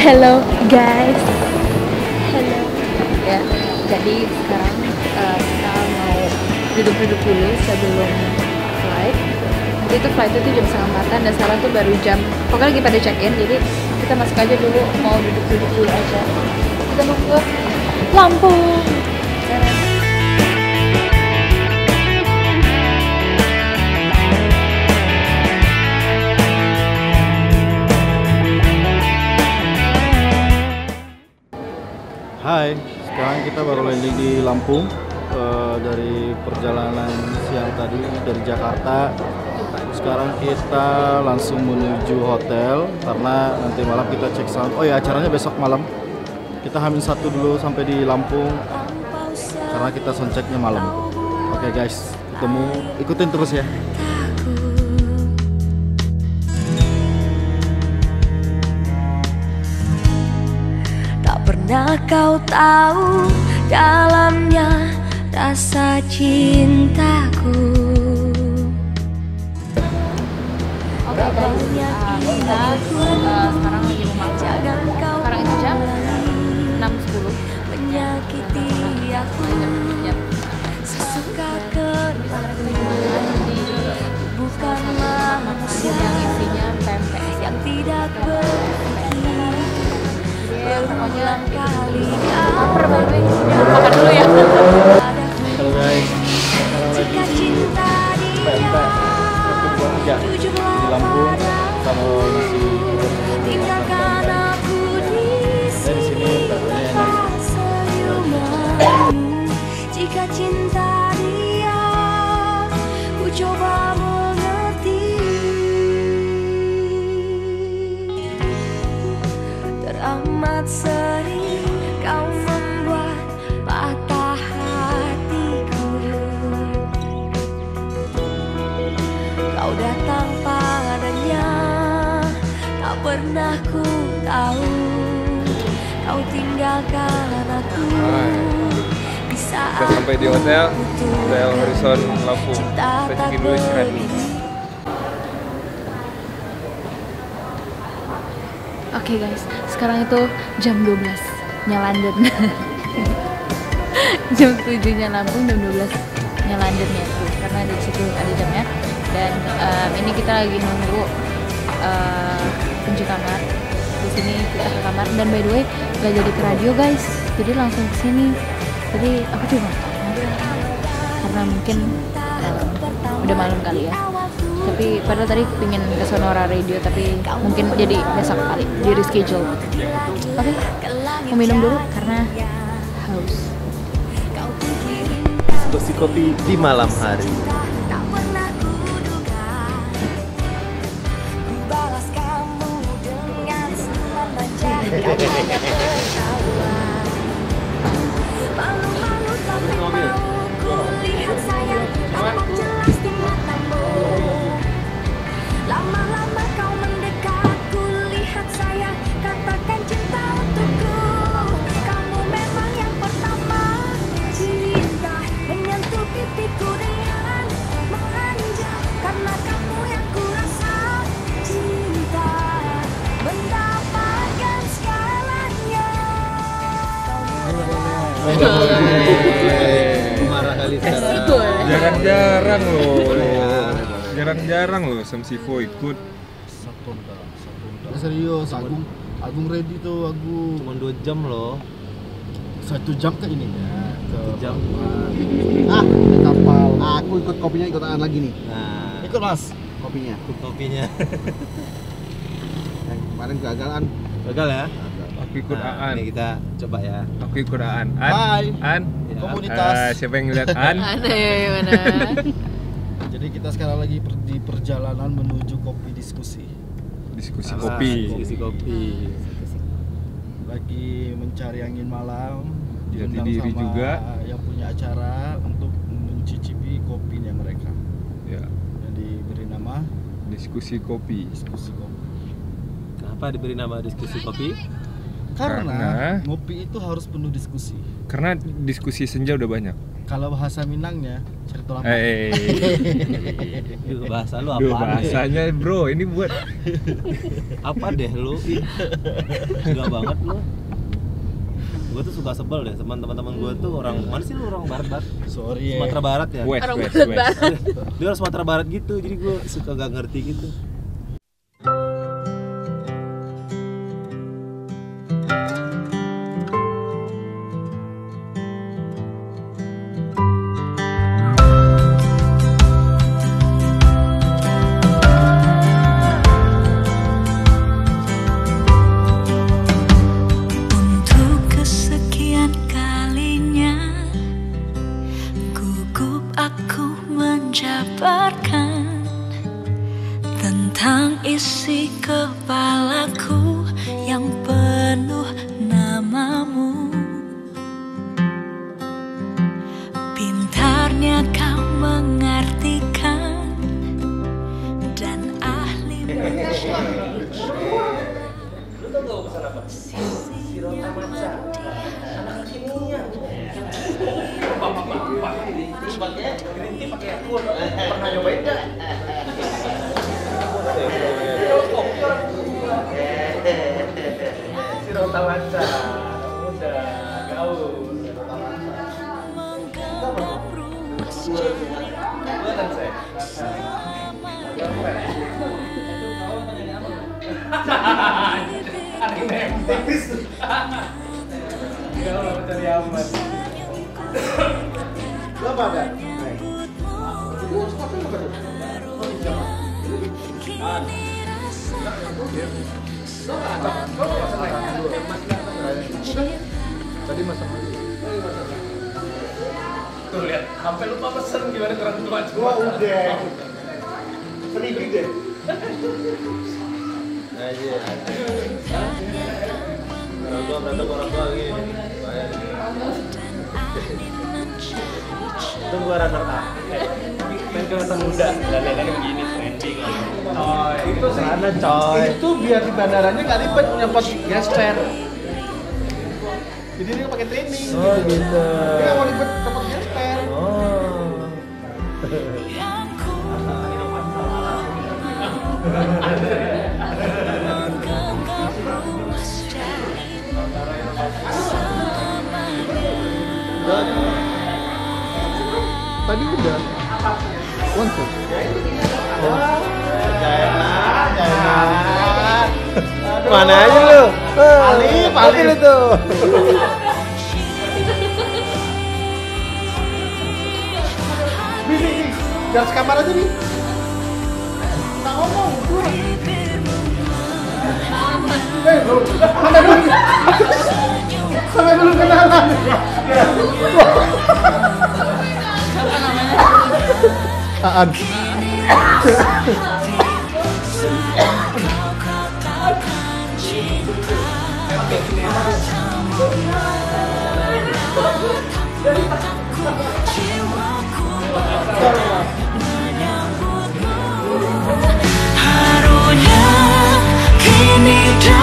Hello guys. Hello. Ya, jadi sekarang kita mau duduk-duduk dulu sebelum flight. Nanti itu flight itu jam 3:30 dan sekarang tuh baru jam. Pokoknya lagi pada check in, jadi kita masuk aja dulu, mau duduk-duduk dulu aja. Kita mau ke Lampung. Hai, sekarang kita baru landing di Lampung dari perjalanan siang tadi dari Jakarta. Sekarang kita langsung menuju hotel karena nanti malam kita cek sound. Oh ya, acaranya besok malam. Kita H-1 dulu sampai di Lampung karena kita soundchecknya malam. Oke guys, ikutin terus ya. Pernah kau tahu dalamnya rasa cintaku. Oke guys, kita sekarang lagi mau makan. Sekarang itu jam 6:10. Menyakiti aku sesuka bukanlah manusia yang isinya pempek yang tidak berpikir. Pokoknya kali lapar banget. Makan dulu ya. Halo guys, sekarang lagi pempek di Lampung sama nasi tinggalkan aku di dan di sini pempeknya enak. Jika cinta dia, ku coba mengerti. Teramat sering kau membuat patah hatiku. Kau datang padanya, tak pernah ku tahu. Kau tinggalkan aku. Kita sampai di hotel Horizon Lampung. Kita check-in dulu, istirahat dulu. Oke guys, sekarang itu jam 12 nya London. Jam 7 nya Lampung, jam 12 nya Londonnya itu karena di situ ada jamnya. Dan ini kita lagi nunggu kunci kamar. Di sini kita ke kamar dan by the way nggak jadi ke radio guys, jadi langsung ke sini. Jadi aku cuma karena mungkin udah malam kali ya. Tapi padahal tadi pingin ke Sonora Radio tapi mungkin jadi besok kali di reschedule. Oke, mau minum dulu karena haus. Diskusi kopi di malam hari. Lama-lama kau mendekat, ku lihat sayang, katakan cinta untukku. Kamu memang yang pertama, cinta menyentuh pipiku dengan manja. Karena kamu yang ku rasa, cinta mendapatkan segalanya. Marah kali sekarang. Jarang-jarang loh Sam Sivo ikut. Satonda. Serius, Agung ready tuh Agung. Cuma 2 jam loh. 1 jam ke ini ya. 1 jam. Di kapal. Aku ikut kopinya ikutan lagi nih. Nah, Ikut mas kopinya. kopinya. Yang kemarin kegagalan. Gagal ya? Aku ikut Aan. Ini kita coba ya. Aku ikut Aan. Hai. Aan. Ya. Komunitas. Siapa yang ngeliat Aan? Aneh mana? Jadi kita sekarang lagi di perjalanan menuju kopi diskusi. Diskusi Ah, kopi. Diskusi kopi. Lagi mencari angin malam. Jati diundang diri sama juga. yang punya acara untuk mencicipi kopinya mereka. Ya, Yang diberi nama diskusi kopi. diskusi kopi. Kenapa diberi nama diskusi kopi? Karena Karena- ngopi itu harus penuh diskusi. Karena diskusi senja udah banyak. Kalau bahasa Minangnya cerita lama. Duh, bahasa lu Duh, apa? bahasanya bro, ini buat Apa deh lu? Enggak banget lu. Gue tuh suka sebel deh teman-teman gue tuh orang mana sih lu orang barat? Sorry ya. Sumatera Barat ya? West, Orang West, barat West. banget. Dia orang Sumatera Barat gitu, jadi gue suka gak ngerti gitu. Untuk kesekian kalinya gugup aku menjabarkan tentang isi kepalaku yang penuh namamu. Pintarnya kau mengartikan dan ahli menggenggam ruas Tadi masak. Tuh lihat, sampai lupa pesen gimana kurang cuma. Gua udah. Seribik deh. Aja. Orang tua gini. Tunggu runner up. Main kelihatan muda, dan lain-lain begini trending. Oh, itu sih. Mana coy? Itu biar di bandaranya nggak ribet nyopot gesper. Jadi dia pakai training. Oh gitu. Dia nggak mau ribet nyopot gesper. Oh. yang ku menggenggam ruas Tadi udah. Langsung. Mana aja lu? Paling itu. Nih. Jangan sekamar aja nih. Sampai belum kenalan. Aan. harunya kini